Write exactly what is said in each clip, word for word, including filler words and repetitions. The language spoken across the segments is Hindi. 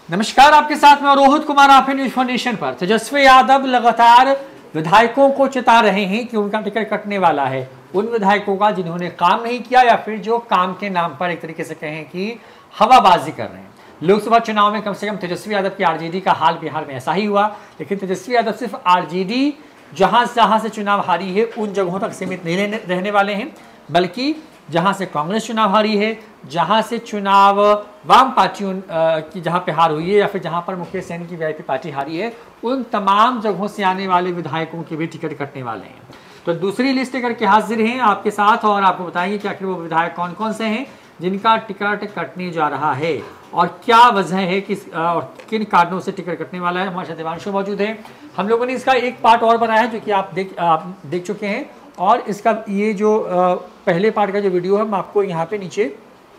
नमस्कार, आपके साथ में रोहित कुमार, आप न्यूज फाउंडेशन पर। तेजस्वी यादव लगातार विधायकों को चिता रहे हैं कि उनका टिकट कटने वाला है। उन विधायकों का जिन्होंने काम नहीं किया या फिर जो काम के नाम पर एक तरीके से कहें कि हवाबाजी कर रहे हैं। लोकसभा चुनाव में कम से कम तेजस्वी यादव की आरजेडी का हाल बिहार में ऐसा ही हुआ, लेकिन तेजस्वी यादव सिर्फ आरजेडी जहां जहां से चुनाव हारी है उन जगहों तक सीमित नहीं रहने वाले हैं, बल्कि जहां से कांग्रेस चुनाव हारी है, जहां से चुनाव वाम पार्टियों की जहां पे हार हुई है या फिर जहां पर मुकेश सहनी की वीआईपी पार्टी हारी है, उन तमाम जगहों से आने वाले विधायकों के भी टिकट कटने वाले हैं। तो दूसरी लिस्ट लेकर के हाजिर हैं आपके साथ और आपको बताएंगे कि आखिर वो विधायक कौन कौन से हैं जिनका टिकट कटने जा रहा है और क्या वजह है कि और किन कारणों से टिकट कटने वाला है। हमारे साथ देवांशु मौजूद है। हम लोगों ने इसका एक पार्ट और बनाया है जो कि आप देख आप देख चुके हैं, और इसका ये जो पहले पार्ट का जो वीडियो है हम आपको यहाँ पे नीचे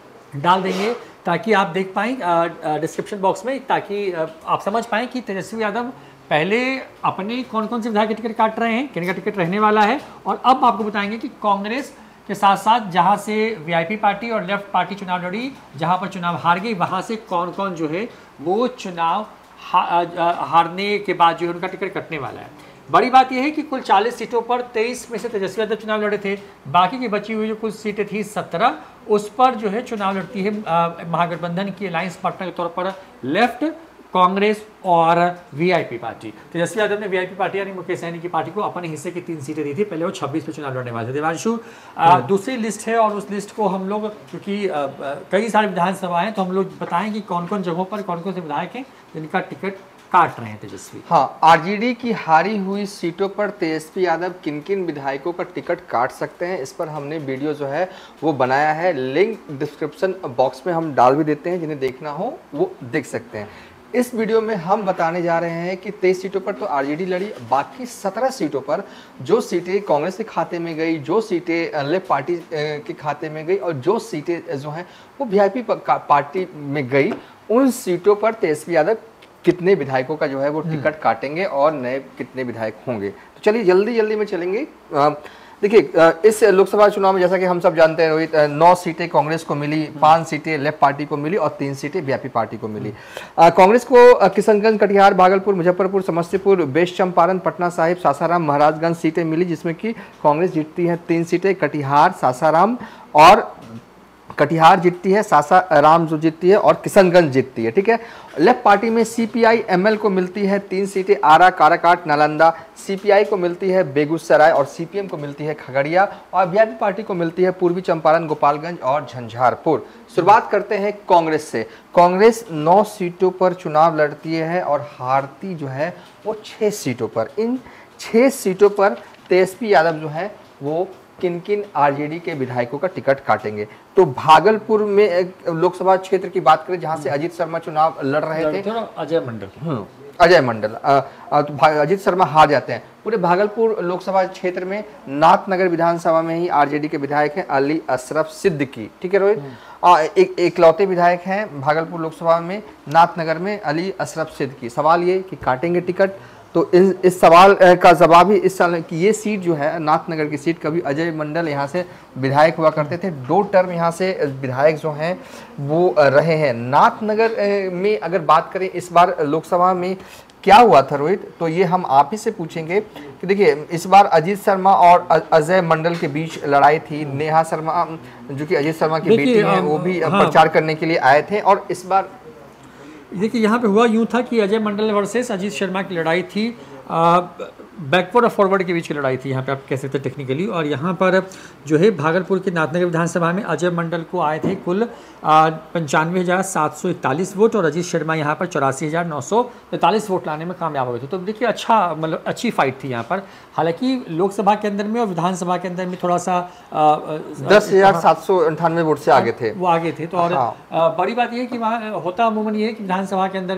डाल देंगे ताकि आप देख पाएँ डिस्क्रिप्शन बॉक्स में, ताकि आप समझ पाएँ कि तेजस्वी यादव पहले अपने कौन कौन से विधायक के टिकट काट रहे हैं, किन का टिकट रहने वाला है, और अब आपको बताएंगे कि कांग्रेस के साथ साथ जहां से वीआईपी पार्टी और लेफ्ट पार्टी चुनाव लड़ी, जहां पर चुनाव हार गई, वहां से कौन कौन जो है वो चुनाव हा, हारने के बाद जो है उनका टिकट कटने वाला है। बड़ी बात यह है कि कुल चालीस सीटों पर तेईस में से तेजस्वी यादव चुनाव लड़े थे, बाकी की बची हुई जो कुछ सीटें थी सत्रह, उस पर जो है चुनाव लड़ती है महागठबंधन की अलायंस पार्टनर के तौर पर लेफ्ट, कांग्रेस और वीआईपी पार्टी। तेजस्वी यादव ने वीआईपी पार्टी यानी मुकेश सहनी की पार्टी को अपने हिस्से की तीन सीटें दी थी। पहले वो छब्बीस पे चुनाव लड़ने वाले थे। देवांशु, दूसरी लिस्ट है और उस लिस्ट को हम लोग, क्योंकि कई सारे विधानसभा हैं, तो हम लोग बताएं कि कौन कौन जगहों पर कौन कौन से विधायक हैं जिनका टिकट काट रहे हैं तेजस्वी। हाँ, आरजेडी की हारी हुई सीटों पर तेजस्वी यादव किन किन विधायकों का टिकट काट सकते हैं, इस पर हमने वीडियो जो है वो बनाया है। लिंक डिस्क्रिप्शन बॉक्स में हम डाल भी देते हैं, जिन्हें देखना हो वो देख सकते हैं। इस वीडियो में हम बताने जा रहे हैं कि तेईस सीटों पर तो आरजेडी लड़ी, बाकी सत्रह सीटों पर जो सीटें कांग्रेस के खाते में गई, जो सीटें लेफ्ट पार्टी के खाते में गई और जो सीटें जो हैं वो वीआईपी पार्टी में गई, उन सीटों पर तेजस्वी यादव कितने विधायकों का जो है वो टिकट काटेंगे और नए कितने विधायक होंगे। तो चलिए जल्दी जल्दी में चलेंगे। देखिए, इस लोकसभा चुनाव में जैसा कि हम सब जानते हैं रोहित, नौ सीटें कांग्रेस को मिली, पांच सीटें लेफ्ट पार्टी को मिली और तीन सीटें वीआईपी पार्टी को मिली। कांग्रेस को किशनगंज, कटिहार, भागलपुर, मुजफ्फरपुर, समस्तीपुर, वेस्ट चंपारण, पटना साहिब, सासाराम, महाराजगंज सीटें मिली, जिसमें कि कांग्रेस जीतती है तीन सीटें। कटिहार, सासाराम और कटिहार जीतती है, सासाराम जो जीतती है और किशनगंज जीतती है। ठीक है। लेफ्ट पार्टी में सीपीआई एमएल को मिलती है तीन सीटें, आरा, काराकाट, नालंदा। सीपीआई को मिलती है बेगूसराय और सीपीएम को मिलती है खगड़िया, और वीआईपी पार्टी को मिलती है पूर्वी चंपारण, गोपालगंज और झंझारपुर। शुरुआत करते हैं कांग्रेस से। कांग्रेस नौ सीटों पर चुनाव लड़ती है और हारती जो है वो छः सीटों पर। इन छः सीटों पर तेजस्वी यादव जो है वो किन किन आरजेडी के विधायकों का टिकट काटेंगे। तो भागलपुर में लोकसभा क्षेत्र की बात करें, जहां से अजीत शर्मा चुनाव लड़ रहे थे, अजय मंडल अजय मंडल तो अजीत शर्मा हार जाते हैं। पूरे भागलपुर लोकसभा क्षेत्र में नाथनगर विधानसभा में ही आरजेडी के विधायक हैं अली अशरफ सिद्दीकी। ठीक है रोहित, एक एकलौते विधायक हैं भागलपुर लोकसभा में, नाथनगर में अली अशरफ सिद्दीकी। सवाल ये कि काटेंगे टिकट, तो इस इस सवाल का जवाब ही इस साल कि ये सीट जो है नाथनगर की सीट, कभी अजय मंडल यहाँ से विधायक हुआ करते थे, दो टर्म यहाँ से विधायक जो हैं वो रहे हैं। नाथनगर में अगर बात करें इस बार लोकसभा में क्या हुआ था रोहित, तो ये हम आप ही से पूछेंगे कि देखिए इस बार अजीत शर्मा और अजय मंडल के बीच लड़ाई थी। नेहा शर्मा जो कि अजीत शर्मा की बेटी हैं, वो भी हाँ। प्रचार करने के लिए आए थे। और इस बार देखिए यहाँ पे हुआ यूँ था कि अजय मंडल वर्सेस अजीत शर्मा की लड़ाई थी, बैकवर्ड और फॉरवर्ड के बीच की लड़ाई थी, यहाँ पे आप कह सकते हैं टेक्निकली। और यहाँ पर जो है भागलपुर के नाथनगर विधानसभा में अजय मंडल को आए थे कुल पंचानवे हज़ार सात सौ इकतालीस वोट और अजीत शर्मा यहाँ पर चौरासी हज़ार नौ सौ तैंतालीस वोट लाने में कामयाब हुए थे। तो देखिए अच्छा मतलब अच्छी फाइट थी यहाँ पर। हालांकि लोकसभा के अंदर में और विधानसभा के अंदर में थोड़ा सा दस हज़ार सात सौ अंठानवे वोट से आगे थे, वो आगे थे। तो और हाँ। बड़ी बात यह है कि वहाँ होता अमूमन ये है कि विधानसभा के अंदर में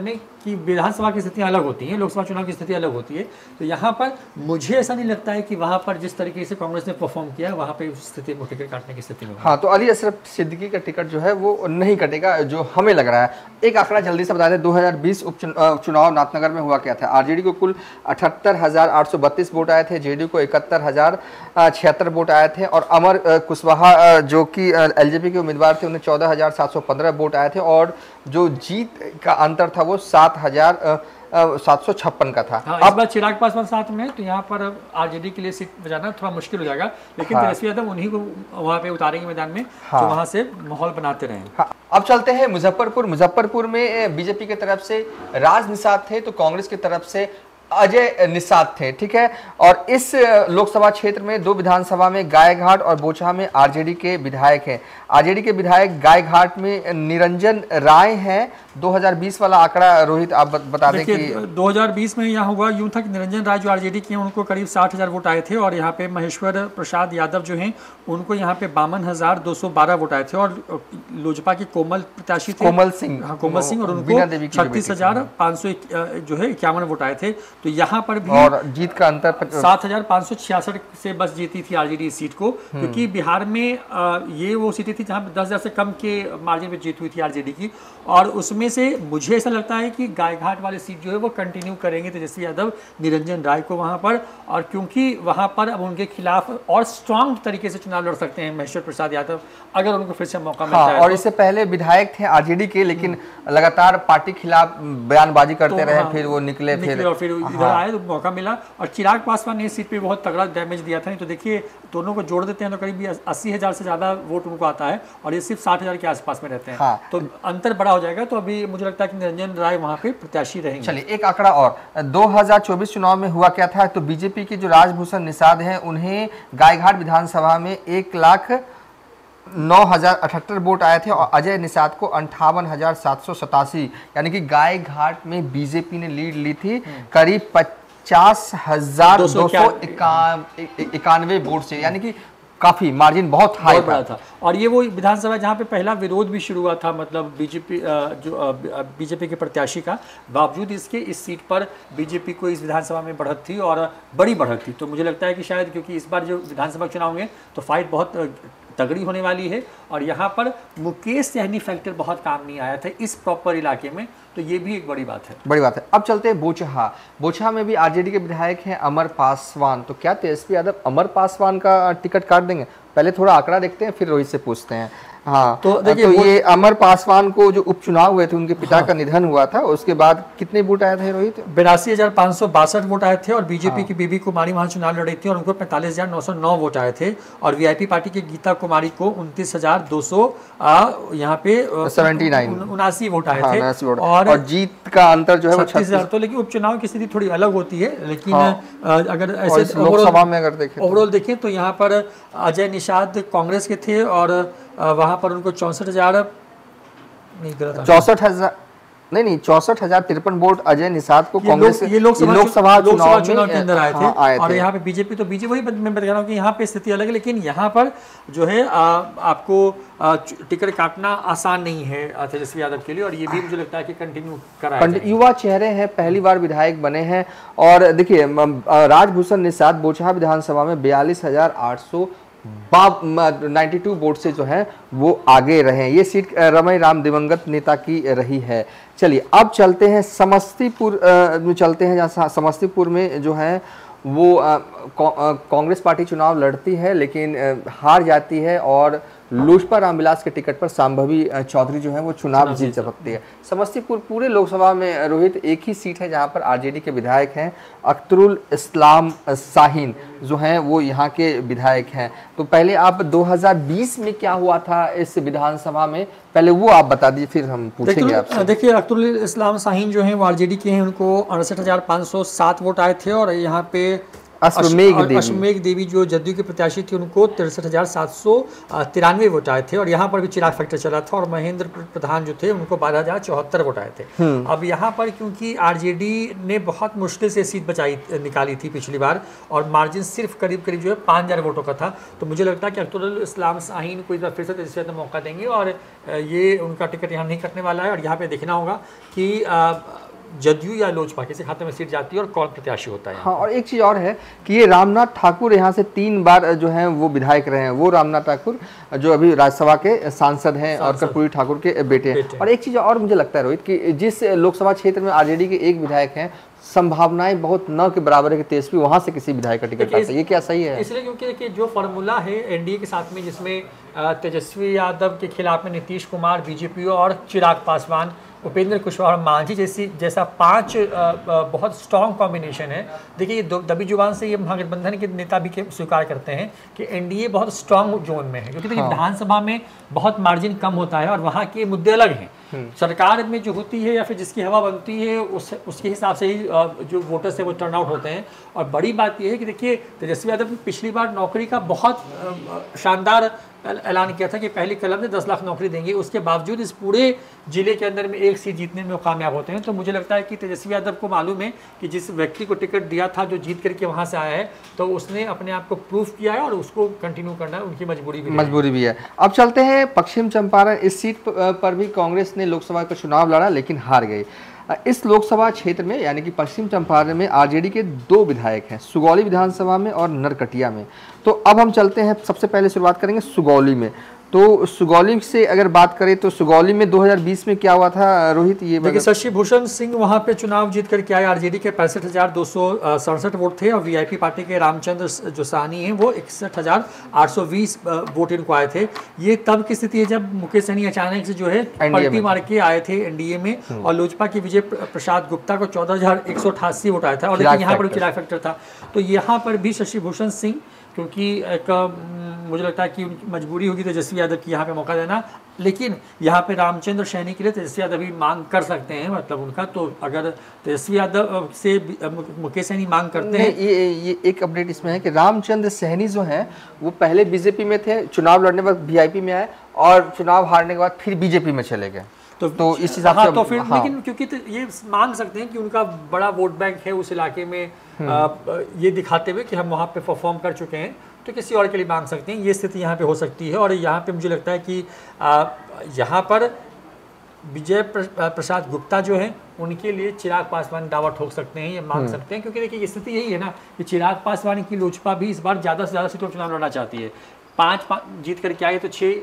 कि विधानसभा की स्थितियाँ अलग होती हैं, लोकसभा चुनाव की स्थिति अलग होती है। तो यहाँ पर मुझे ऐसा नहीं लगता है कि वहाँ पर जिस तरीके से कांग्रेस ने परफॉर्म किया है वहाँ पे उस स्थिति में टिकट काटने की स्थिति में। हाँ, तो अली अशरफ सिद्दीकी का टिकट जो है वो नहीं कटेगा, जो हमें लग रहा है। एक आंकड़ा जल्दी से बता दें, दो हज़ार बीस उपचुनाव नाथनगर में हुआ क्या था। आरजेडी को कुल अठहत्तर हजार आठ सौ बत्तीस वोट आए थे, जेडीयू को इकहत्तर हजार छिहत्तर वोट आए थे, और अमर कुशवाहा जो कि एलजेपी के उम्मीदवार थे उन्हें चौदह हजार सात सौ पंद्रह वोट आए थे, और जो जीत का अंतर था वो सात हजार सात सौ छप्पन का था। हाँ, अब चिराग पासवान साथ में, तो यहाँ पर आरजेडी के लिए सीट बचाना थोड़ा मुश्किल हो जाएगा, लेकिन हाँ। तेजस्वी यादव उन्हीं को वहाँ पे उतारेंगे मैदान में, हाँ। जो वहाँ से माहौल बनाते रहे। हाँ। अब चलते हैं मुजफ्फरपुर। मुजफ्फरपुर में बीजेपी की तरफ से राज निषाद थे, तो कांग्रेस की तरफ से अजय निषाद थे, ठीक है। और इस लोकसभा क्षेत्र में दो विधानसभा में गायघाट और बोचहा में आरजेडी के विधायक हैं। आरजेडी के विधायक गायघाट में निरंजन राय हैं। दो हज़ार बीस वाला आंकड़ा रोहित आप बता दें कि दो हज़ार बीस में यहाँ हुआ यूं था कि निरंजन राय जो आरजेडी के हैं उनको करीब साठ हजार वोट आए थे, और यहाँ पे महेश्वर प्रसाद यादव जो हैं उनको यहाँ पे बावन हजार दो सौ बारह वोट आए थे, और लोजपा के कोमल प्रत्याशी थे कोमल सिंह, हाँ कोमल सिंह, और उनको छत्तीस हजार पाँच सौ जो है इक्यावन वोट आए थे। तो यहाँ पर भी और जीत का अंतर सात हजार पाँच सौ छियासठ से बस जीती थी आरजेडी इस सीट को, क्योंकि बिहार में ये वो सीटें थी जहाँ पे दस हजार से कम के मार्जिन पे जीत हुई थी आरजेडी की, और उसमें से मुझे ऐसा लगता है कि गायघाट वाले सीट जो है वो कंटिन्यू करेंगे तेजस्वी यादव निरंजन राय को वहाँ पर, और क्योंकि वहाँ पर अब उनके खिलाफ और स्ट्रांग तरीके से चुनाव लड़ सकते हैं महेश्वर प्रसाद यादव, अगर उनको फिर से मौका मिलता हाँ, है। और इससे पहले विधायक थे आरजेडी के, लेकिन लगातार पार्टी खिलाफ बयानबाजी करते तो रहे, हाँ, फिर वो निकले, निकले फिर और फिर इधर आए तो मौका मिला, और चिराग पासवान ने इस सीट पे बहुत तगड़ा डैमेज दिया था। नहीं तो देखिए दोनों को जोड़ देते हैं तो करीब अस्सी हजार से ज्यादा वोट उनको आता है, और ये सिर्फ साठ हजार के आसपास में रहते हैं। हाँ। तो अंतर बड़ा हो जाएगा। तो अभी मुझे लगता है कि निरंजन राय वहाँ पे प्रत्याशी रहेंगे। चलिए एक आंकड़ा और, दो हज़ार चौबीस चुनाव में हुआ क्या था। तो बीजेपी के जो राजभूषण निषाद हैं उन्हें गायघाट विधानसभा में एक लाख नौ हजार अठहत्तर वोट आए थे, और अजय निषाद को अंठावन हजार सात सौ सतासी, यानी कि गायघाट में बीजेपी ने लीड ली थी करीब पचास हजार दो सौ इक्यानवे वोट से, यानी कि काफी मार्जिन बहुत हाई बड़ा था। और ये वो विधानसभा जहाँ पे पहला विरोध भी शुरू हुआ था, मतलब बीजेपी जो बीजेपी के प्रत्याशी का, बावजूद इसके इस सीट पर बीजेपी को इस विधानसभा में बढ़त थी, और बड़ी बढ़त थी। तो मुझे लगता है कि शायद क्योंकि इस बार जो विधानसभा चुनाव होंगे तो फाइट बहुत तगड़ी होने वाली है, और यहाँ पर मुकेश सहनी फैक्टर बहुत काम नहीं आया था इस प्रॉपर इलाके में, तो ये भी एक बड़ी बात है। बड़ी बात है। अब चलते हैं बोचहा। बोचहा में भी आरजेडी के विधायक हैं अमर पासवान। तो क्या तेजस्वी यादव अमर पासवान का टिकट काट देंगे? पहले थोड़ा आंकड़ा देखते हैं, फिर रोहित से पूछते हैं। हाँ, तो देखिए तो ये अमर पासवान को जो उपचुनाव हुए थे, उनके पिता हाँ। का निधन हुआ था, उसके बाद कितने वोट आए थे रोहित? बिरासी हजार पाँच सौ बासठ वोट आए थे, और बीजेपी हाँ। की बीबी कुमारी वहाँ चुनाव लड़ी थी और उनको पैंतालीस हजार नौ सौ नौ वोट आए थे, और वीआईपी पार्टी की गीता कुमारी को उनतीस हजार दो सौ यहाँ पे सेवेंटी नाइन उनासी वोट आए थे, और, और जीत का अंतर जो है वो छत्तीस हजार। तो लेकिन उपचुनाव की स्थिति थोड़ी अलग होती है, लेकिन अगर ऐसे लोकसभा में अगर देखें ओवरऑल देखें तो यहाँ पर अजय निषाद कांग्रेस के थे, और वहां पर उनको चौसठ हजार चौसठ हजार नहीं नहीं चौसठ हजार तिरपन वोट अजय निषाद को कांग्रेस ये लोकसभा लोकसभा चुनाव, चुनाव के अंदर आए थे, हाँ, आए और थे। यहाँ पे बीजेपी तो बीजेपी वही मैं बता रहा हूँ कि यहाँ पे स्थिति अलग है, लेकिन यहाँ पर जो है आ, आपको टिकट काटना आसान नहीं है तेजस्वी यादव के लिए, और ये भी मुझे लगता है कि कंटिन्यू कराया। युवा चेहरे हैं, पहली बार विधायक बने हैं, और देखिए राजभूषण निषाद बोचहा विधानसभा में बयालीस हजार आठ सौ बानवे वोट से जो है वो आगे रहे। ये सीट रमई राम दिवंगत नेता की रही है। चलिए अब चलते हैं समस्तीपुर में, चलते हैं जहाँ समस्तीपुर में जो है वो कांग्रेस पार्टी चुनाव लड़ती है, लेकिन हार जाती है, और लोजपा रामविलास के टिकट पर संभवी चौधरी जो है वो चुनाव जीत सकती है। समस्तीपुर पूरे लोकसभा में रोहित एक ही सीट है जहां पर आरजेडी के विधायक हैं अख्तरुल इस्लाम शाहीन जो हैं वो यहाँ के विधायक हैं। तो पहले आप दो हज़ार बीस में क्या हुआ था इस विधानसभा में, पहले वो आप बता दीजिए, फिर हम पूछेंगे आपसे। देखिए अख्तरुल इस्लाम शाहीन जो हैं वो आरजेडी के हैं, उनको अड़सठ हजार पाँच सौ सात वोट आए थे, और यहाँ पे अश्वमेघ देवी अश्वमेघ देवी जो जदयू के प्रत्याशी थी उनको तिरसठ हजार सात सौ तिरानवे वोट आए थे, और यहाँ पर भी चिराग फैक्टर चला था, और महेंद्र प्रधान जो थे उनको बारह हजार चौहत्तर वोट आए थे। अब यहाँ पर क्योंकि आरजेडी ने बहुत मुश्किल से सीट बचाई निकाली थी पिछली बार, और मार्जिन सिर्फ करीब करीब जो है पाँच हजार वोटों का था, तो मुझे लगता है कि अख्तरुल इस्लाम शाहीन को इस बार फिर से तेजस्वी यादव मौका देंगे, और ये उनका टिकट यहाँ नहीं कटने वाला है। और यहाँ पे देखना होगा कि जदयू या लोजपा किसी खाते में सीट जाती है और कौन प्रत्याशी होता है। हाँ, और एक चीज़ और है कि ये रामनाथ ठाकुर यहाँ से तीन बार जो हैं वो विधायक रहे हैं, वो रामनाथ ठाकुर जो अभी राज्यसभा के सांसद हैं और कर्पूरी ठाकुर के बेटे हैं। और एक चीज़ और मुझे लगता है रोहित कि जिस लोकसभा क्षेत्र में आरजेडी के एक विधायक हैं, संभावनाएं बहुत न के बराबर है कि तेजस्वी वहां से किसी विधायक का टिकट पाता है। ये क्या सही है? इसलिए क्योंकि कि जो फॉर्मूला है एनडीए के साथ में, जिसमें तेजस्वी यादव के खिलाफ में नीतीश कुमार बीजेपी और चिराग पासवान, उपेंद्र कुशवाहा और मांझी जैसी जैसा पांच बहुत स्ट्रॉन्ग कॉम्बिनेशन है। देखिए, ये दबी जुबान से ये महागठबंधन के नेता भी स्वीकार करते हैं कि एनडीए बहुत स्ट्रॉन्ग जोन में है, क्योंकि देखिए विधानसभा में बहुत मार्जिन कम होता है और वहाँ के मुद्दे अलग हैं। सरकार में जो होती है या फिर जिसकी हवा बनती है उस उसके हिसाब से ही जो वोटर्स है वो टर्न आउट होते हैं। और बड़ी बात यह है कि देखिए, तेजस्वी यादव ने पिछली बार नौकरी का बहुत शानदार ऐलान किया था कि पहली कलम में दस लाख नौकरी देंगे, उसके बावजूद इस पूरे जिले के अंदर में एक सीट जीतने में वो कामयाब होते हैं। तो मुझे लगता है कि तेजस्वी यादव को मालूम है कि जिस व्यक्ति को टिकट दिया था, जो जीत करके वहाँ से आया है, तो उसने अपने आप को प्रूफ किया है और उसको कंटिन्यू करना है, उनकी मजबूरी भी मजबूरी भी है। अब चलते हैं पश्चिम चंपारण। इस सीट पर भी कांग्रेस ने लोकसभा का चुनाव लड़ा लेकिन हार गई। इस लोकसभा क्षेत्र में यानी कि पश्चिम चंपारण में आरजेडी के दो विधायक हैं, सुगौली विधानसभा में और नरकटिया में। तो अब हम चलते हैं, सबसे पहले शुरुआत करेंगे सुगौली में। तो सुगौली से अगर बात करें तो सुगौली में दो हज़ार बीस में क्या हुआ था रोहित? ये देखिए, शशि भूषण सिंह वहां पे चुनाव जीत करके आए। आरजेडी के पैंसठ हजार दो सौ सड़सठ वोट थे और वीआईपी पार्टी के रामचंद्र जो साहनी हैं वो इकसठ हजार आठ सौ बीस वोट इनको आए थे। ये तब की स्थिति है जब मुकेश सहनी अचानक से जो है पलटी मार के आए थे एनडीए में, और लोजपा के विजय प्रसाद गुप्ता को चौदह हजार एक सौ अठासी वोट आया था और लेकिन यहाँ पर चिराग फैक्टर था। तो यहाँ पर भी शशि भूषण सिंह, क्योंकि एक मुझे लगता है कि उनकी मजबूरी होगी तेजस्वी यादव की यहाँ पे मौका देना, लेकिन यहाँ पे रामचंद्र सैनी के लिए तेजस्वी यादव भी मांग कर सकते हैं, मतलब उनका। तो अगर तेजस्वी यादव से मुकेश सहनी मांग करते हैं, ये ये एक अपडेट इसमें है कि रामचंद्र सहनी जो हैं वो पहले बीजेपी में थे, चुनाव लड़ने पर वीआईपी में आए और चुनाव हारने के बाद फिर बीजेपी में चले गए। तो, तो इस हिसाब से तो फिर हाँ। लेकिन क्योंकि तो ये मांग सकते हैं कि उनका बड़ा वोट बैंक है उस इलाके में, आ, ये दिखाते हुए कि हम वहाँ पे परफॉर्म कर चुके हैं, तो किसी और के लिए मांग सकते हैं। ये स्थिति यहाँ पे हो सकती है। और यहाँ पे मुझे लगता है कि आ, यहाँ पर विजय प्रसाद गुप्ता जो है उनके लिए चिराग पासवान दावा ठोक सकते हैं, ये मांग सकते हैं, क्योंकि देखिए स्थिति यही है ना कि चिराग पासवान की लोजपा भी इस बार ज़्यादा से ज़्यादा सीटों चुनाव लड़ना चाहती है। पाँच पाँच जीत करके आए तो छः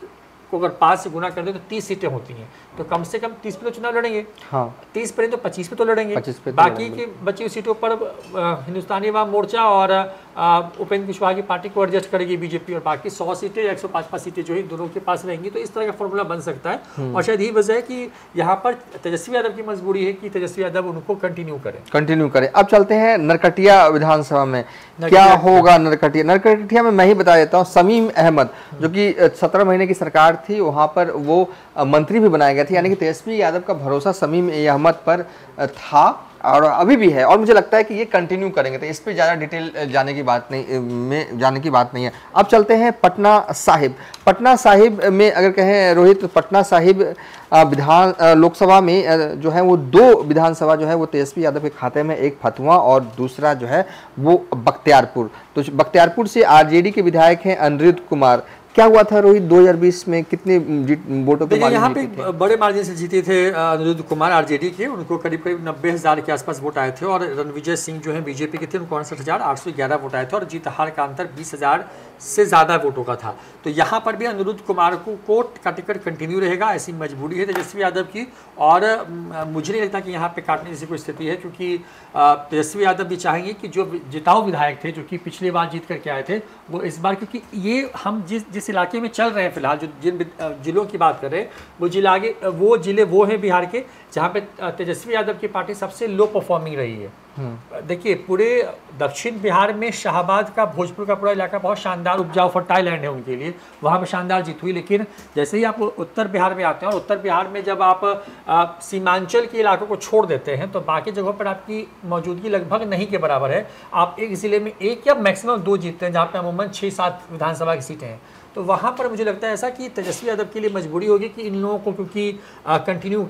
को अगर पाँच से गुना कर दे तो तीस सीटें होती हैं, तो कम से कम तीस पे तो चुनाव लड़ेंगे। हाँ, तीस पे तो पच्चीस पे तो लड़ेंगे। पे तो बाकी की बची हुई सीटों पर हिंदुस्तानी अवाम मोर्चा और उपेंद्र कुशवाहा की पार्टी को एडजस्ट करेगी बीजेपी, और बाकी सौ सीटें या एक सौ पाँच पाँच सीटें जो है दोनों के पास रहेंगी। तो इस तरह का फॉर्मूला बन सकता है। और शायद यही वजह है कि यहाँ पर तेजस्वी यादव की मजबूरी है कि तेजस्वी यादव उनको कंटिन्यू करें कंटिन्यू करें अब चलते हैं नरकटिया विधानसभा में। क्या होगा नरकटिया? नरकटिया में मैं ही बता देता हूँ, शमीम अहमद जो कि सत्रह महीने की सरकार थी, वहाँ पर वो मंत्री भी बनाया गया था, यानी कि तेजस्वी यादव का भरोसा शमीम अहमद पर था और अभी भी है, और मुझे लगता है कि ये कंटिन्यू करेंगे। तो इस पे ज़्यादा डिटेल जाने की बात नहीं में जाने की बात नहीं है। अब चलते हैं पटना साहिब। पटना साहिब में अगर कहें रोहित, तो पटना साहिब विधान लोकसभा में जो है वो दो विधानसभा जो है वो तेजस्वी यादव के खाते में, एक फतुआ और दूसरा जो है वो बख्तियारपुर। तो बख्तियारपुर से आरजेडी के विधायक हैं अनिरुद्ध कुमार। क्या हुआ था रोहित दो हज़ार बीस में, कितने वोटों के यहाँ पे बड़े मार्जिन से जीते थे अनिरुद्ध कुमार आरजेडी के, उनको करीब करीब नब्बे हज़ार के आसपास वोट आए थे। और रणविजय सिंह जो है बीजेपी के थे, उनको अड़सठ हज़ार आठ सौ ग्यारह वोट आए थे और जीत हार का अंतर बीस हज़ार से ज़्यादा वोटों का था। तो यहाँ पर भी अनिरुद्ध कुमार को कोर्ट का टिकट कंटिन्यू रहेगा, ऐसी मजबूरी है तेजस्वी यादव की। और मुझे नहीं लगता कि यहाँ पे काटने जैसी कोई स्थिति है, क्योंकि तेजस्वी यादव भी चाहेंगे कि जो जिताऊ विधायक थे, जो कि पिछली बार जीत करके आए थे, वो इस बार, क्योंकि ये हम जिस जिस इलाके में चल रहे हैं फिलहाल, जो जिन जिलों की बात कर रहे हैं, वो जिला आगे वो जिले वो हैं बिहार के जहाँ पे तेजस्वी यादव की पार्टी सबसे लो परफॉर्मिंग रही है। देखिए, पूरे दक्षिण बिहार में शाहबाद का, भोजपुर का पूरा इलाका बहुत शानदार उपजाऊ फर्टाइल लैंड है उनके लिए, वहाँ पे शानदार जीत हुई। लेकिन जैसे ही आप उत्तर बिहार में आते हैं, और उत्तर बिहार में जब आप, आप सीमांचल के इलाकों को छोड़ देते हैं, तो बाकी जगहों पर आपकी मौजूदगी लगभग नहीं के बराबर है। आप एक ज़िले में एक या मैक्सिमम दो जीतते हैं, जहाँ पे अमूमन छः सात विधानसभा की सीटें हैं। तो वहाँ पर मुझे लगता है ऐसा कि तेजस्वी यादव के लिए मजबूरी होगी कि इन लोगों को क्योंकि कंटिन्यू करें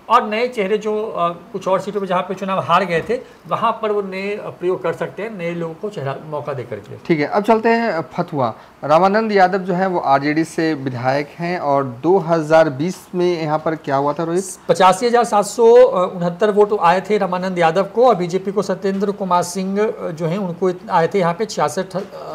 और नए चेहरे जो आ, कुछ और सीटों पर जहाँ पे चुनाव हार गए थे वहाँ पर वो नए प्रयोग कर सकते हैं, नए लोगों को चेहरा मौका दे करके। ठीक है, अब चलते हैं फतुहा। रामानंद यादव जो है वो आरजेडी से विधायक हैं और दो हज़ार बीस में यहाँ पर क्या हुआ था रोहित? पचासी हजार सात सौ उनहत्तर वोट आए थे रामानंद यादव को, और बीजेपी को सत्येंद्र कुमार सिंह जो हैं उनको आए थे यहाँ पे छियासठ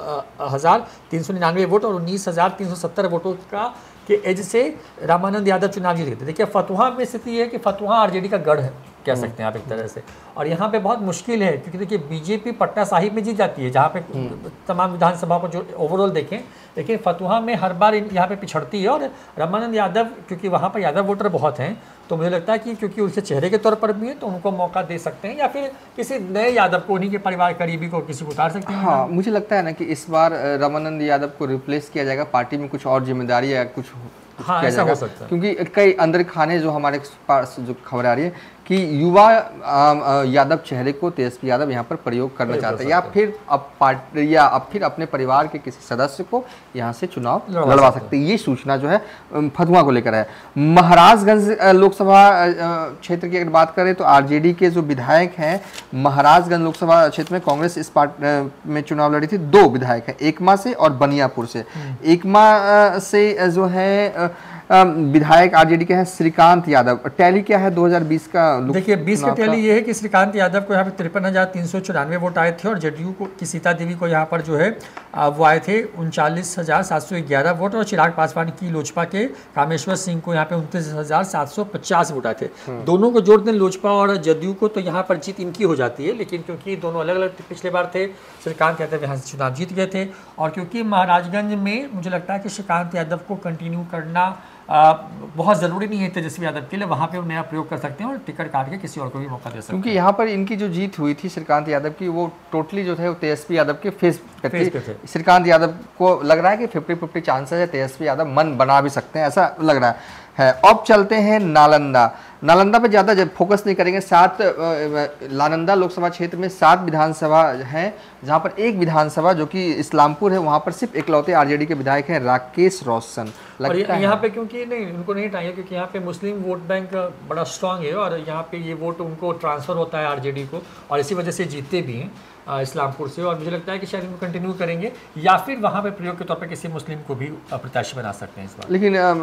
हजार तीन सौ निन्यानवे वोट, और उन्नीस हजार तीन सौ सत्तर वोटों का के एज से रामानंद यादव चुनाव जीत गए थे। देखिए फतुहा में स्थिति है कि फतुहा आरजेडी का गढ़ है कह सकते हैं आप एक तरह से, और यहाँ पे बहुत मुश्किल है क्योंकि देखिए बीजेपी पटना साहिब में जीत जाती है जहाँ पे तमाम विधानसभा को जो ओवरऑल देखें, लेकिन फतुहा में हर बार यहाँ पे पिछड़ती है। और रामानंद यादव क्योंकि वहाँ पर यादव वोटर बहुत हैं तो मुझे लगता है कि क्योंकि उनके चेहरे के तौर पर भी है तो उनको मौका दे सकते हैं, या फिर किसी नए यादव को, उन्हीं के परिवार करीबी को किसी को उतार सकते हैं। हाँ, मुझे लगता है ना कि इस बार रामानंद यादव को रिप्लेस किया जाएगा, पार्टी में कुछ और जिम्मेदारी या कुछ हाँ, ऐसा हो सकता है, क्योंकि कई अंदर खाने जो हमारे पास जो खबर आ रही है कि युवा यादव चेहरे को तेजस्वी यादव यहाँ पर प्रयोग करना चाहते हैं, या फिर अब पार्टी या अब फिर अपने परिवार के किसी सदस्य को यहाँ से चुनाव लड़वा सकते हैं। ये सूचना जो है फतुहा को लेकर है। महाराजगंज लोकसभा क्षेत्र की अगर बात करें तो आरजेडी के जो विधायक हैं महाराजगंज लोकसभा क्षेत्र में कांग्रेस इस पार्ट में चुनाव लड़ी थी। दो विधायक हैं, एकमा से और बनियापुर से। एकमा से जो है विधायक आरजेडी के हैं श्रीकांत यादव। टैली क्या है दो हज़ार बीस का? देखिए बीस का टैली ये है कि श्रीकांत यादव को यहाँ पे तिरपन हजार तीन सौ चौरानवे वोट आए थे, और जदयू को की सीता देवी को यहाँ पर जो है वो आए थे उनचालीस हजार सात सौ ग्यारह वोट, और चिराग पासवान की लोजपा के कामेश्वर सिंह को यहाँ पे उनतीस हजार सात सौ पचास वोट आए थे। दोनों को जोड़ दें लोजपा और जदयू को तो यहाँ पर जीत इनकी हो जाती है, लेकिन क्योंकि दोनों अलग अलग पिछले बार थे, श्रीकांत यादव यहाँ से चुनाव जीत गए थे। और क्योंकि महाराजगंज में मुझे लगता है कि श्रीकांत यादव को कंटिन्यू करना आ, बहुत ज़रूरी नहीं है तेजस्वी यादव के लिए, वहाँ पे वो नया प्रयोग कर सकते हैं और टिकट काट के किसी और को भी मौका दे सकते हैं। क्योंकि यहाँ पर इनकी जो जीत हुई थी श्रीकांत यादव की, वो टोटली जो थे वो तेजस्वी यादव के फेस पे थी। श्रीकांत यादव को लग रहा है कि फिफ्टी फिफ्टी चांसेस है तेजस्वी यादव मन बना भी सकते हैं, ऐसा लग रहा है। अब चलते हैं नालंदा। नालंदा पे ज़्यादा जब फोकस नहीं करेंगे। सात नालंदा लोकसभा क्षेत्र में सात विधानसभा हैं, जहाँ पर एक विधानसभा जो कि इस्लामपुर है, वहाँ पर सिर्फ इकलौते आरजेडी के विधायक हैं राकेश रोशन। और यहाँ पे क्योंकि नहीं उनको नहीं चाहिए क्योंकि यहाँ पे मुस्लिम वोट बैंक बड़ा स्ट्रांग है, और यहाँ पे ये वोट उनको ट्रांसफ़र होता है आरजेडी को, और इसी वजह से जीतते भी हैं इस्लामपुर से। और मुझे लगता है कि शायद इनको कंटिन्यू करेंगे या फिर वहाँ पे प्रयोग के तौर पे किसी मुस्लिम को भी प्रत्याशी बना सकते हैं इस बार।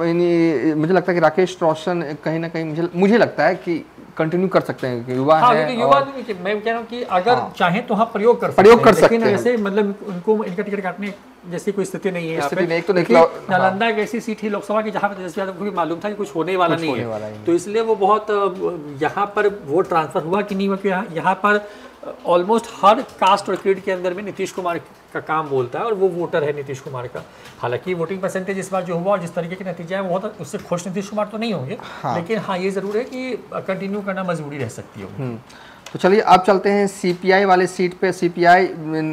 लेकिन मुझे लगता है कि राकेश रोशन कहीं ना कहीं मुझे मुझे लगता है कि कंटिन्यू कर सकते हैं कि युवा हाँ, है। युवा नहीं, मैं कह रहा हूँ कि अगर हाँ, चाहें तो हाँ प्रयोग कर प्रयोग कर सकते हैं, ऐसे मतलब उनको इनका टिकट काटने जैसी कोई स्थिति नहीं है। स्थिति नहीं, तो नालंदा एक ऐसी सीट है लोकसभा की जहाँ पर तेजस्वी यादव को भी मालूम था कि कुछ होने वाला नहीं है, तो इसलिए वो बहुत यहाँ पर वोट ट्रांसफर हुआ कि नहीं हुआ, क्योंकि यहाँ पर ऑलमोस्ट हर कास्ट और क्रीड के अंदर में नीतीश कुमार का काम बोलता है और वो वोटर है नीतीश कुमार का। हालांकि वोटिंग परसेंटेज इस बार जो हुआ और जिस तरीके के नतीजे हैं वो बहुत उससे खुश नीतीश कुमार तो नहीं होंगे, हाँ। लेकिन हाँ ये ज़रूर है कि कंटिन्यू करना मजबूरी रह सकती है। तो चलिए अब चलते हैं सीपीआई वाले सीट पे। सीपीआई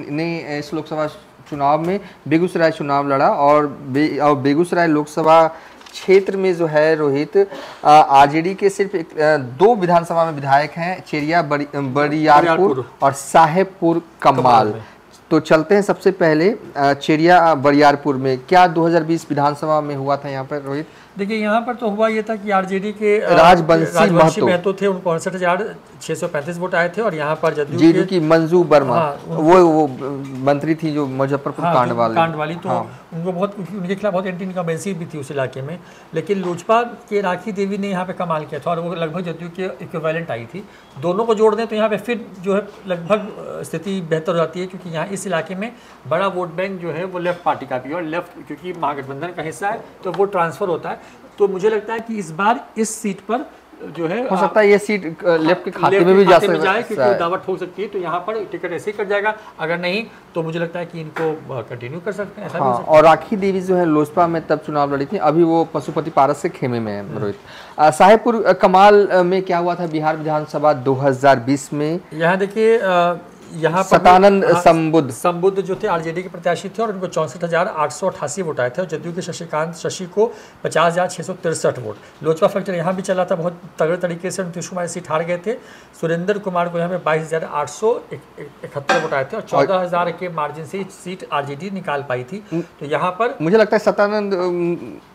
ने इस लोकसभा चुनाव में बेगूसराय चुनाव लड़ा, और बे, और बेगूसराय लोकसभा क्षेत्र में जो है रोहित आरजेडी के सिर्फ एक, दो विधानसभा में विधायक हैं, चेरिया बड़ी, बरियारपुर और साहेबपुर कमाल। तो चलते हैं सबसे पहले चेरिया बरियारपुर में क्या दो हज़ार बीस विधानसभा में हुआ था यहाँ पर रोहित? देखिए यहाँ पर तो हुआ ये था कि आरजेडी के राजवंशी महतो थे, उनको अड़सठ हजार छह सौ पैंतीस वोट आए थे, और यहाँ पर जदयू की मंजू वर्मा, हाँ, वो वो मंत्री थी जो मुजफ्फरपुर हाँ, कांड वाली कांड वाली तो हाँ। उनको बहुत उनके खिलाफ बहुत एंटी इनकम्बेंसी भी थी उस इलाके में, लेकिन लोजपा के राखी देवी ने यहाँ पे कमाल किया था और वो लगभग जदयू के इक्विवेलेंट आई थी। दोनों को जोड़ दें तो यहाँ पे फिर जो है लगभग स्थिति बेहतर हो जाती है, क्योंकि यहाँ इस इलाके में बड़ा वोट बैंक जो है वो लेफ्ट पार्टी का भी, और लेफ्ट क्योंकि महागठबंधन का हिस्सा है तो वो ट्रांसफर होता है। तो मुझे लगता है कि इस बार इस सीट पर जो है हो सकता है ये सीट लेफ्ट के खाते में भी जा सकती है, क्योंकि दावत हो सकती है, तो यहाँ पर टिकट ऐसे ही कट जाएगा। अगर नहीं तो मुझे लगता है कि इनको कंटिन्यू कर सकते हैं, ऐसा हाँ, और राखी देवी जो है लोजपा में तब चुनाव लड़ी थी, अभी वो पशुपति पारस से खेमे में है रोहित। साहेबपुर कमाल में क्या हुआ था बिहार विधानसभा दो हज़ार बीस में? यहाँ देखिए यहाँ पर सतानंद संबुद्ध संबुद्ध जो थे आरजेडी के प्रत्याशी थे, और उनको चौंसठ हजार आठ सौ अठासी वोट आए थे, और जदयू के शशिकांत शशि को पचास हजार छः सौ तिरसठ वोट। लोजपा फैक्टर यहाँ भी चला था, बहुत तगड़े तरीके से नीतीश कुमार सीट हार गए थे। सुरेंद्र कुमार को यहाँ पे बाईस हजार आठ सौ इकहत्तर वोट आए थे, और चौदह हजार के मार्जिन से सीट आरजेडी निकाल पाई थी। तो यहाँ पर मुझे लगता है सतानंद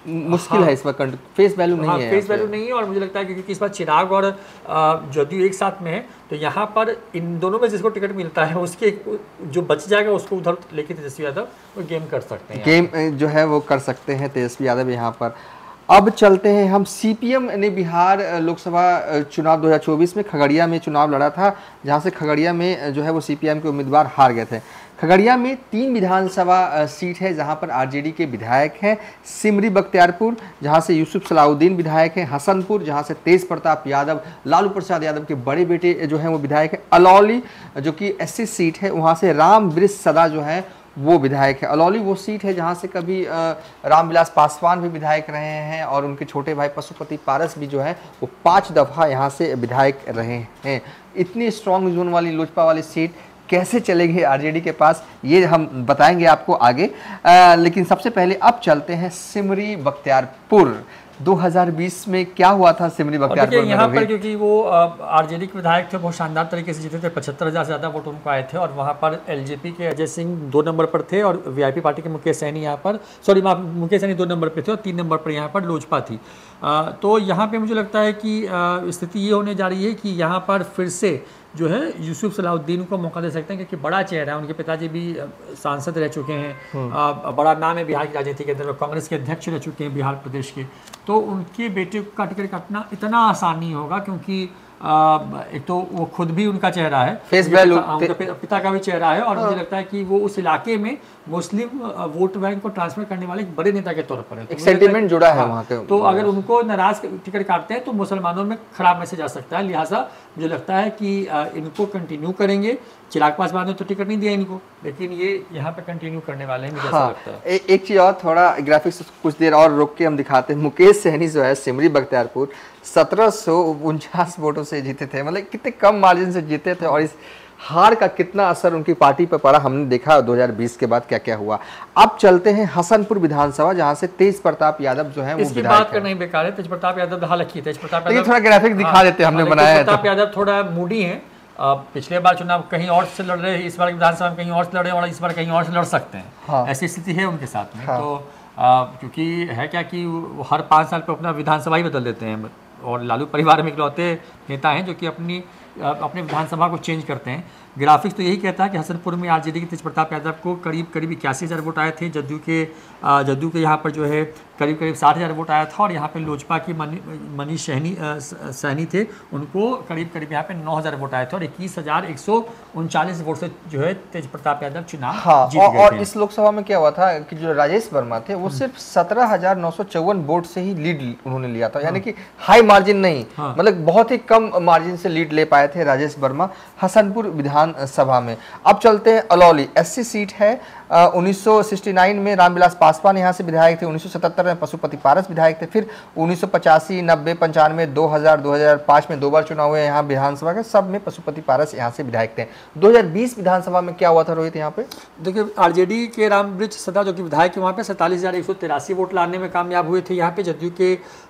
मुश्किल हाँ, है इस वक्त, फेस वैल्यू नहीं हाँ, है, फेस वैल्यू नहीं है। और मुझे लगता है क्योंकि इस बार चिराग और जदयू एक साथ में है, तो यहाँ पर इन दोनों में जिसको टिकट मिलता है उसके जो बच जाएगा उसको उधर लेके तेजस्वी यादव वो गेम कर सकते हैं, गेम जो है वो कर सकते हैं तेजस्वी यादव यहाँ पर। अब चलते हैं हम, सीपीएम ने बिहार लोकसभा चुनाव दो हज़ार चौबीस में खगड़िया में चुनाव लड़ा था, जहां से खगड़िया में जो है वो सीपीएम के उम्मीदवार हार गए थे। खगड़िया में तीन विधानसभा सीट है जहां पर आरजेडी के विधायक हैं, सिमरी बख्तियारपुर जहां से यूसुफ सलाउद्दीन विधायक हैं, हसनपुर जहां से तेज प्रताप यादव, लालू प्रसाद यादव के बड़े बेटे जो हैं वो विधायक हैं, अलौली जो कि एससी सीट है वहां से राम वृष सदा जो है वो विधायक है। अलौली वो सीट है जहां से कभी रामविलास पासवान भी विधायक रहे हैं और उनके छोटे भाई पशुपति पारस भी जो है वो पांच दफ़ा यहां से विधायक रहे हैं। इतनी स्ट्रॉन्ग जोन वाली लोजपा वाली सीट कैसे चलेगी आरजेडी के पास, ये हम बताएंगे आपको आगे। आ, लेकिन सबसे पहले अब चलते हैं सिमरी बख्तियारपुर। दो हज़ार बीस में क्या हुआ था सिमरी बख्तियारपुर में? यहाँ पर क्योंकि वो आरजेडी के विधायक थे, बहुत शानदार तरीके से जीते थे, पचहत्तर हज़ार से ज़्यादा वोट उनको आए थे। और वहाँ पर एलजेपी के अजय सिंह दो नंबर पर थे और वीआईपी पार्टी के मुकेश सैनी यहाँ पर, सॉरी मुकेश सैनी दो नंबर पर थे और तीन नंबर पर यहाँ पर लोजपा थी। आ, तो यहाँ पर मुझे लगता है कि स्थिति ये होने जा रही है कि यहाँ पर फिर से जो है यूसुफ सलाउद्दीन को मौका दे सकते हैं, क्योंकि बड़ा चेहरा है, उनके पिताजी भी सांसद रह चुके हैं, आ, बड़ा नाम है बिहार की राजनीति के अंदर, कांग्रेस के अध्यक्ष रह चुके हैं बिहार प्रदेश के। तो उनके बेटे का टिकट काटना इतना आसान नहीं होगा, क्योंकि आ, एक तो वो खुद भी उनका चेहरा है, फेस वैल्यू उनका पिता का भी चेहरा है, और मुझे लगता है कि वो उस इलाके में मुस्लिम वोट बैंक को ट्रांसफर करने वाले एक बड़े नेता के तौर पर है। एक सेंटीमेंट जुड़ा है वहाँ के। तो अगर उनको नाराज टिकट काटते हैं तो मुसलमानों में खराब मैसेज आ सकता है, लिहाजा मुझे लगता है कि इनको कंटिन्यू करेंगे। चिराग पासवान ने तो टिकट नहीं दिया इनको, लेकिन ये यहाँ पे कंटिन्यू करने वाले हैं, मुझे ऐसा लगता है। ए, एक चीज़ और, थोड़ा ग्राफिक्स कुछ देर और रोक के हम दिखाते हैं। मुकेश सहनी जो है सिमरी बख्तियारपुर सत्रह सौ उनचास वोटों से जीते थे, मतलब कितने कम मार्जिन से जीते थे, और इस हार का कितना असर उनकी पार्टी पर पड़ा हमने देखा दो हज़ार बीस के बाद क्या क्या हुआ। अब चलते हैं हसनपुर विधानसभा जहां से तेज प्रताप यादव जो है वो इसकी बात करना ही बेकार है। तेज प्रताप यादव हालांकि तेज प्रताप यादव थोड़ा ग्राफिक दिखा देते हमने बनाया है। तेज प्रताप यादव थोड़ा मूडी है, पिछले बार चुनाव कहीं और से लड़ रहे हैं, इस बार विधानसभा में कहीं और से लड़े और इस बार कहीं और से लड़ सकते हैं। हाँ। ऐसी स्थिति है उनके साथ में। हाँ। तो क्योंकि है क्या कि वो हर पाँच साल पे अपना विधानसभा ही बदल देते हैं, और लालू परिवार में इकलौते नेता हैं जो कि अपनी अपने विधानसभा को चेंज करते हैं। ग्राफिक्स तो यही कहता है कि हसनपुर में आरजेडी के तेज प्रताप यादव को करीब करीब इक्यासी हज़ार वोट आए थे, जदयू के जदयू के यहाँ पर जो है करीब करीब साठ हज़ार वोट आया था, और यहाँ पे लोजपा की मनी मनीष सहनी सहनी थे, उनको करीब करीब यहाँ पे नौ हज़ार वोट आए थे, और इक्कीस हज़ार एक सौ उनचालीस वोट से जो है तेज प्रताप यादव चुनाव हाँ, जीत गए और थे। इस लोकसभा में क्या हुआ था कि जो राजेश वर्मा थे वो सिर्फ सत्रह हज़ार नौ सौ चौवन वोट से ही लीड उन्होंने लिया था, यानी कि हाई मार्जिन नहीं, मतलब बहुत ही कम मार्जिन से लीड ले पाए थे राजेश वर्मा हसनपुर विधानसभा में। अब चलते हैं अलौली, एससी सीट है। उन्नीस सौ उनहत्तर में रामविलास पासवान यहाँ से विधायक थे, उन्नीस सौ सतहत्तर में पशुपति पारस विधायक थे, फिर उन्नीस सौ पचासी, नब्बे, पंचानवे, दो हज़ार, दो हज़ार पाँच में दो बार चुनाव हुए यहाँ विधानसभा के, सब में पशुपति पारस यहाँ से विधायक थे। दो हज़ार बीस विधानसभा में क्या हुआ था रोहित? यहाँ पे देखिए आरजेडी के रामवृक्ष सदा जो कि विधायक है वहाँ पे सैंतालीस हज़ार एक सौ तिरासी वोट लाने में कामयाब हुए थे। यहाँ पे जदयू के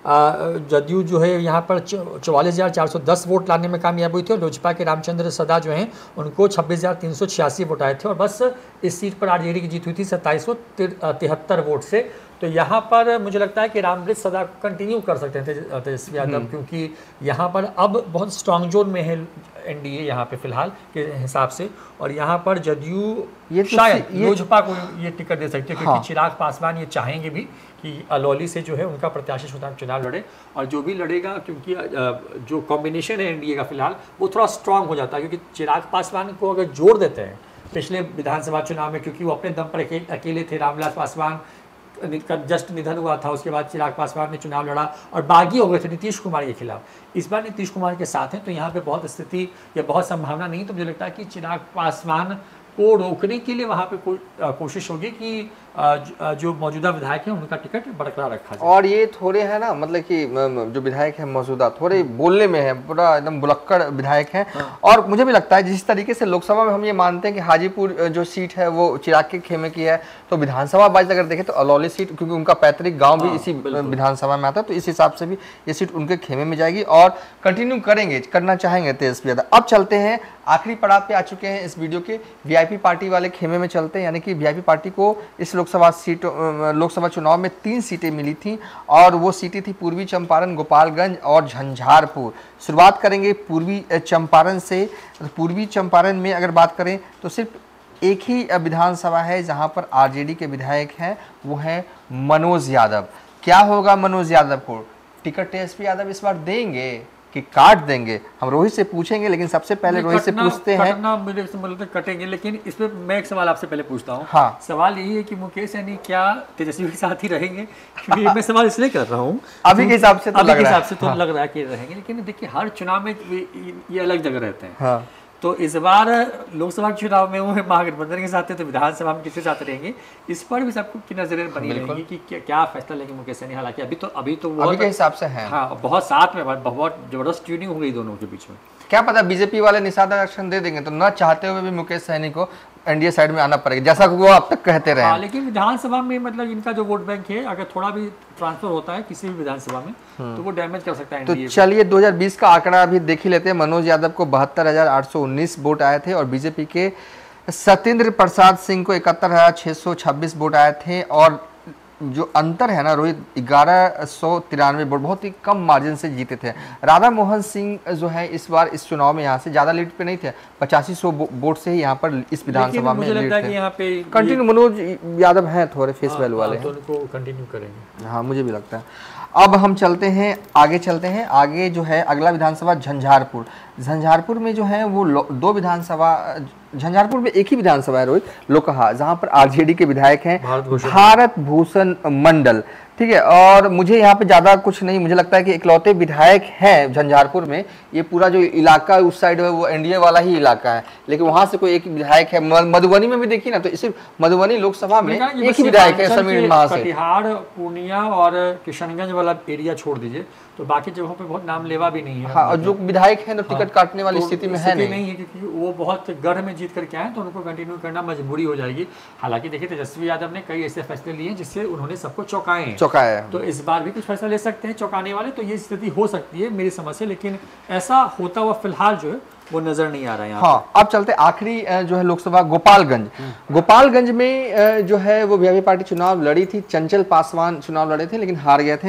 जदयू जो है यहाँ पर चौवालीस हज़ार चार सौ दस वोट लाने में कामयाब हुई थी, और लोजपा के रामचंद्र सदा जो हैं उनको छब्बीस हज़ार तीन सौ छियासी वोट आए थे, और बस इस सीट पर आरजेडी की जीत हुई थी सत्ताईस सौ तिहत्तर वोट से। तो यहाँ पर मुझे लगता है कि रामवृक्ष सदा कंटिन्यू कर सकते हैं तेजस्वी यादव, क्योंकि यहाँ पर अब बहुत स्ट्रॉन्ग जोन में है एनडीए यहाँ पे फिलहाल के हिसाब से, और यहाँ पर जदयू ये तो शायद लोजपा को ये टिकट दे सकते हैं, क्योंकि हाँ। चिराग पासवान ये चाहेंगे भी कि अलौली से जो है उनका प्रत्याशी चुनाव लड़े, और जो भी लड़ेगा, क्योंकि जो कॉम्बिनेशन है एनडीए का फिलहाल वो थोड़ा स्ट्रांग हो जाता है, क्योंकि चिराग पासवान को अगर जोड़ देते हैं पिछले विधानसभा चुनाव में, क्योंकि वो अपने दम पर अकेले थे, रामविलास पासवान का जस्ट निधन हुआ था, उसके बाद चिराग पासवान ने चुनाव लड़ा और बागी हो गए थे नीतीश कुमार के खिलाफ। इस बार नीतीश कुमार के साथ हैं, तो यहाँ पे बहुत स्थिति या बहुत संभावना नहीं। तो मुझे लगता है कि चिराग पासवान को रोकने के लिए वहाँ पे को, कोशिश होगी कि जो मौजूदा विधायक हैं उनका टिकट बरकरार रखा जाए। और ये थोड़े है ना, मतलब कि जो विधायक हैं मौजूदा थोड़े बोलने में है, पूरा एकदम बुलक्कड़ विधायक हैं। हाँ। और मुझे भी लगता है जिस तरीके से लोकसभा में हम ये मानते हैं कि हाजीपुर जो सीट है वो चिराग के खेमे की है, तो विधानसभा वाइज अगर देखें तो अलौली सीट, क्योंकि उनका पैतृक गाँव भी इसी विधानसभा में आता है, तो इस हिसाब से भी ये सीट उनके खेमे में जाएगी और कंटिन्यू करेंगे, करना चाहेंगे तेजस्वी यादव। अब चलते हैं आखिरी पड़ाव पे आ चुके हैं इस वीडियो के। वीआईपी पार्टी वाले खेमे में चलते हैं, यानी कि वीआईपी पार्टी को इस लोकसभा सीट लोकसभा चुनाव में तीन सीटें मिली थी और वो सीटें थी पूर्वी चंपारण, गोपालगंज और झंझारपुर। शुरुआत करेंगे पूर्वी चंपारण से। पूर्वी चंपारण में अगर बात करें तो सिर्फ एक ही विधानसभा है जहां पर आरजेडी के विधायक हैं, वो है मनोज यादव। क्या होगा मनोज यादव को? टिकट तेजस्वी यादव इस बार देंगे कि काट देंगे? हम रोहित से पूछेंगे, लेकिन सबसे पहले रोहित से पूछते हैं। कटना मेरे से मतलब कटेंगे, लेकिन इसमें मैं एक सवाल आपसे पहले पूछता हूँ। हाँ। सवाल यही है कि मुकेश सहनी क्या तेजस्वी के साथ ही रहेंगे? क्योंकि मैं सवाल इसलिए कर रहा हूँ अभी के हिसाब से तो अभी लग के रहा है, हिसाब से तो हाँ। लग रहा है कि रहेंगे, लेकिन देखिए हर चुनाव में ये अलग जगह रहते हैं। हाँ। तो इस बार लोकसभा के चुनाव में वो महागठबंधन के साथ है, तो विधानसभा में किसके साथ रहेंगे, इस पर भी सबको की नजरें बनी रहेंगी कि क्या, क्या फैसला लेंगे मुकेश सहनी। हालांकि अभी तो अभी तो अभी के हिसाब से है, हाँ, बहुत साथ में बहुत जबरदस्त ट्यूनिंग हो गई दोनों के बीच में। क्या पता बीजेपी वाले निषाद आरक्षण दे देंगे तो न चाहते हुए भी मुकेश सहनी को एनडीए साइड में आना पड़ेगा, जैसा कि वो अब तक कहते रहे। हाँ, लेकिन विधानसभा में मतलब इनका जो वोट बैंक है, अगर थोड़ा भी ट्रांसफर होता है किसी भी विधानसभा में तो वो डैमेज कर सकता है तो एनडीए। चलिए दो हज़ार बीस का आंकड़ा अभी देख ही लेते हैं। मनोज यादव को बहत्तर हजार आठ सौ उन्नीस वोट आए थे और बीजेपी के सत्येंद्र प्रसाद सिंह को इकहत्तर हजार छह सौ छब्बीस वोट आए थे। और जो अंतर है ना रोहित, ग्यारह सौ तिरानवे वोट, बहुत ही कम मार्जिन से जीते थे। राधा मोहन सिंह जो है इस बार इस चुनाव में यहाँ से ज्यादा लीड पे नहीं थे, पचासी सौ वोट से ही यहाँ पर इस विधानसभा में लीड थे। यहाँ पे कंटिन्यू मनोज यादव हैं, थोड़े फेस वैल्यू वाले हैं, तो उनको कंटिन्यू करेंगे। हाँ मुझे भी लगता है। अब हम चलते हैं आगे, चलते हैं आगे जो है अगला विधानसभा झंझारपुर। झंझारपुर में जो है वो दो विधानसभा, झंझारपुर में एक ही विधानसभा है रोहित, लोकहा, जहां पर आरजेडी के विधायक हैं भारत भूषण मंडल। ठीक है, और मुझे यहाँ पे ज़्यादा कुछ नहीं, मुझे लगता है कि इकलौते विधायक हैं झंझारपुर में। ये पूरा जो इलाका उस साइड है वो एनडीए वाला ही इलाका है, लेकिन वहाँ से कोई एक विधायक है। मधुबनी में भी देखिए ना, तो सिर्फ मधुबनी लोकसभा में एक ही विधायक है समीर महासेठ। कटिहार, पूर्णिया और किशनगंज वाला एरिया छोड़ दीजिए तो बाकी जगहों पे बहुत नाम लेवा भी नहीं है। हाँ, और जो विधायक हैं तो टिकट काटने वाली स्थिति में है नहीं, नहीं है, क्योंकि वो बहुत गढ़ में जीत करके आए तो उनको कंटिन्यू करना मजबूरी हो जाएगी। हालांकि देखिए तेजस्वी यादव ने कई ऐसे फैसले लिए जिससे उन्होंने सबको चौंकाए हैं, चौंकाया है। तो इस बार भी कुछ फैसला ले सकते हैं चौंकाने वाले, तो ये स्थिति हो सकती है मेरी समझ से, लेकिन ऐसा होता हुआ फिलहाल जो है वो नजर नहीं आ रहा है यहाँ। हाँ, अब चलते आखिरी जो है लोकसभा गोपालगंज। गोपालगंज में जो है वो वीआईपी पार्टी चुनाव लड़ी थी, चंचल पासवान चुनाव लड़े थे लेकिन हार गए थे।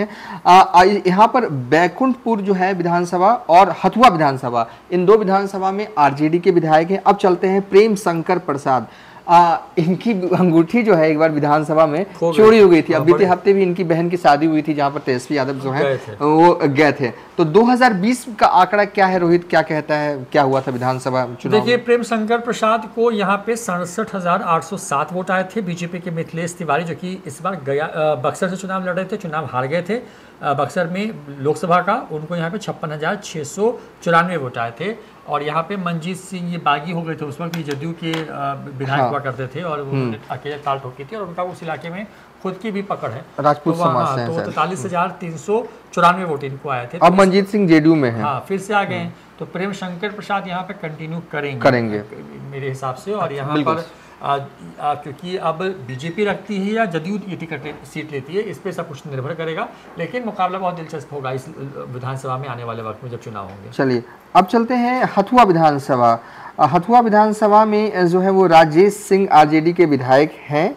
यहाँ पर बैकुंठपुर जो है विधानसभा और हथुआ विधानसभा, इन दो विधानसभा में आरजेडी के विधायक हैं। अब चलते हैं प्रेम शंकर प्रसाद। आ, इनकी अंगूठी जो है एक बार विधानसभा में चोरी हो गई थी। अब बीते हफ्ते भी इनकी बहन की शादी हुई थी जहां पर तेजस्वी यादव जो है वो गए थे। तो दो हज़ार बीस का आंकड़ा क्या है रोहित, क्या कहता है, क्या हुआ था विधानसभा चुनाव? देखिए प्रेम शंकर प्रसाद को यहाँ पे सड़सठ हजार आठ सौ सात वोट आए थे। बीजेपी के मिथिलेश तिवारी जो कि इस बार गया बक्सर से चुनाव लड़ रहे थे, चुनाव हार गए थे बक्सर में लोकसभा का, उनको यहाँ पे छप्पन हजार छः सौ चौरानवे वोट आए थे। और यहाँ पे मंजीत सिंह ये बागी हो गए थे उस वक्त, जदयू के विधायक हुआ करते थे और वो अकेले ताल ठोकी थी और उनका उस इलाके में खुद की भी पकड़ है, राजपूत तो समाज से तो तैतालीस हजार तीन सौ चौरानवे वोट इनको आए थे। अब मंजीत सिंह जेडीयू में है, हाँ फिर से आ गए। तो प्रेम शंकर प्रसाद यहाँ पे कंटिन्यू करेंगे करेंगे मेरे हिसाब से। और यहाँ पर आ, आ, क्योंकि अब बीजेपी रखती है या जदयू ये टिकट सीट लेती है, इस पे सब कुछ निर्भर करेगा, लेकिन मुकाबला बहुत दिलचस्प होगा इस विधानसभा में आने वाले वक्त में जब चुनाव होंगे। चलिए अब चलते हैं हथुआ विधानसभा। हथुआ विधानसभा में जो है वो राजेश सिंह आरजेडी के विधायक हैं।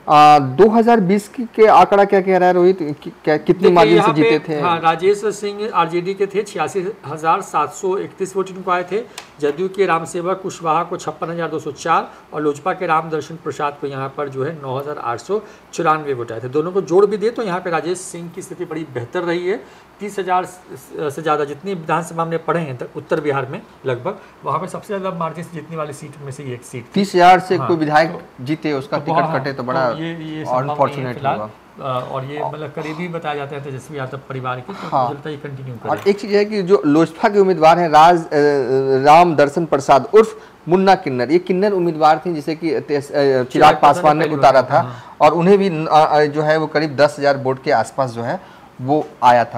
दो हज़ार बीस के आंकड़ा क्या कह रहा है रोहित, कि, क्या कितनी मार्जिन से जीते थे? हाँ, राजेश सिंह आरजेडी के थे, छियासी हजार सात सौ इकतीस वोट इनको आए थे। जदयू के रामसेवक कुशवाहा को छप्पन हजार दो सौ चार और लोजपा के रामदर्शन प्रसाद को यहाँ पर जो है नौ हजार आठ सौ चौरानवे वोट आए थे। दोनों को जोड़ भी दे तो यहाँ पे राजेश सिंह की स्थिति बड़ी बेहतर रही है। तीस हजार से ज़्यादा जितनी विधानसभा हमने पढ़े हैं उत्तर बिहार में लगभग, वहाँ पे सबसे ज़्यादा मार्जिन से जीतने वाली सीट में से एक सीट, तीस हजार से कोई विधायक जीते उसका टिकट कटे तो बड़ा अनफॉर्चुनेट होगा। और ये मतलब करीबी बताया जाता है तेजस्वी यादव परिवार की, तो हाँ। ये कंटिन्यू करें। और एक चीज है कि जो लोजपा के उम्मीदवार हैं राज राम दर्शन प्रसाद उर्फ मुन्ना किन्नर, ये किन्नर उम्मीदवार थी जिसे कि चिराग पासवान ने उतारा था और उन्हें भी जो है वो करीब दस हजार वोट के आसपास जो है वो आया था।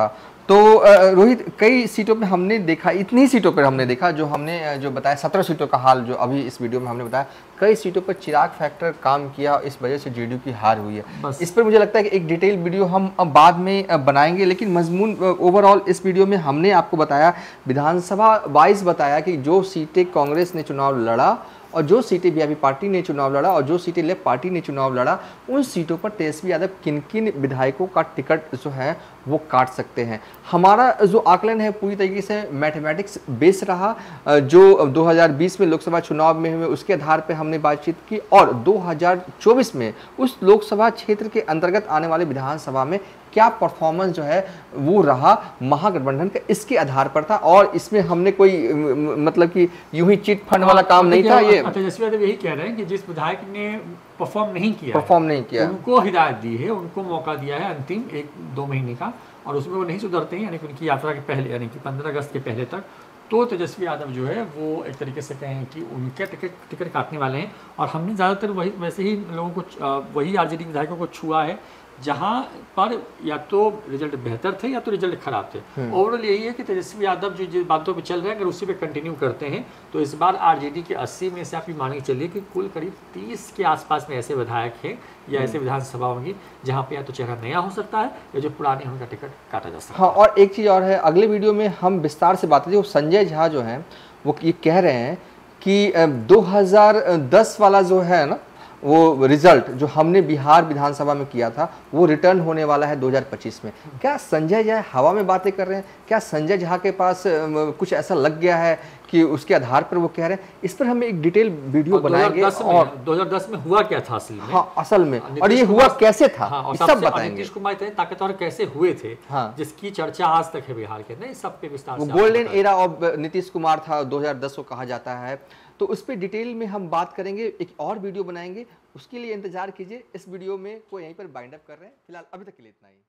तो अ, रोहित, कई सीटों पे हमने देखा, इतनी सीटों पर हमने देखा जो हमने अ, जो बताया सत्रह सीटों का हाल जो अभी इस वीडियो में हमने बताया, कई सीटों पर चिराग फैक्टर काम किया, इस वजह से जेडीयू की हार हुई है। इस पर मुझे लगता है कि एक डिटेल वीडियो हम अब बाद में अ, बनाएंगे, लेकिन मजमून ओवरऑल इस वीडियो में हमने आपको बताया, विधानसभा वाइज बताया कि जो सीटें कांग्रेस ने चुनाव लड़ा और जो सीटें वीआईपी पार्टी ने चुनाव लड़ा और जो सीटें लेफ्ट पार्टी ने चुनाव लड़ा, उन सीटों पर तेजस्वी यादव किन किन विधायकों का टिकट जो है वो काट सकते हैं। हमारा जो आकलन है पूरी तरीके से मैथमेटिक्स बेस रहा, जो दो हज़ार बीस में लोकसभा चुनाव में हुए उसके आधार पर हमने बातचीत की, और दो हज़ार चौबीस में उस लोकसभा क्षेत्र के अंतर्गत आने वाले विधानसभा में क्या परफॉर्मेंस जो है वो रहा महागठबंधन का, इसके आधार पर था। और इसमें हमने कोई मतलब कि यूं ही चिट फंड वाला काम नहीं था। ये तेजस्वी यादव यही कह रहे हैं कि जिस विधायक ने परफॉर्म नहीं किया परफॉर्म नहीं किया उनको हिदायत दी है, उनको मौका दिया है अंतिम एक दो महीने का, और उसमें वो नहीं सुधरते हैं, यानी कि उनकी यात्रा के पहले, यानी कि पंद्रह अगस्त के पहले तक, तो तेजस्वी यादव जो है वो एक तरीके से कहें कि उनके टिकट टिकट काटने वाले हैं। और हमने ज़्यादातर वही वैसे ही लोगों को, वही आरजेडी विधायकों को छुआ है जहां पर या तो रिजल्ट बेहतर थे या तो रिजल्ट खराब थे। ओवरऑल यही है कि तेजस्वी यादव जो जिस बातों पे चल रहे हैं, अगर उसी पे कंटिन्यू करते हैं तो इस बार आरजेडी के अस्सी में से आप ये मान के चलिए कि कुल करीब तीस के आसपास में ऐसे विधायक हैं या ऐसे विधानसभा होंगी जहाँ पे या तो चेहरा नया हो सकता है या जो पुराने हैं उनका टिकट काटा जा सकता है। हाँ, और एक चीज़ और है, अगले वीडियो में हम विस्तार से बात करेंगे। संजय झा जो है वो ये कह रहे हैं कि दो हज़ार दस वाला जो है ना वो रिजल्ट जो हमने बिहार विधानसभा में किया था वो रिटर्न होने वाला है दो हज़ार पच्चीस में। क्या संजय झा हवा में बातें कर रहे हैं? क्या संजय झा के पास कुछ ऐसा लग गया है कि उसके आधार पर वो कह रहे हैं? इस पर हम एक डिटेल वीडियो बनाएंगे। और दो हज़ार दस में हुआ क्या था असल में? हाँ, असल में, और ये हुआ कैसे था, हाँ, और सब बताएंगे। नीतीश कुमार इतने ताकतवर कैसे हुए थे, हाँ, जिसकी चर्चा आज तक है बिहार के, नहीं सब पे विस्तार से। Golden era of Nitish Kumar था, दो हज़ार दस को कहा जाता है। तो उस पर डिटेल में हम बात करेंगे, एक और वीडियो बनाएंगे, उसके लिए इंतजार कीजिए। इस वीडियो में को यहीं पर बाइंड अप कर रहे हैं। फिलहाल अभी तक के लिए इतना ही।